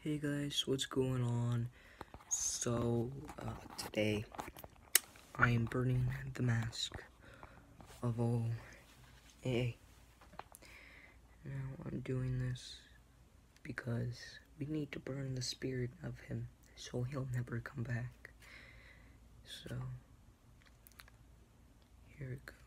Hey guys, what's going on? Today I am burning the mask of OAA. Now I'm doing this because we need to burn the spirit of him so he'll never come back. So here it goes.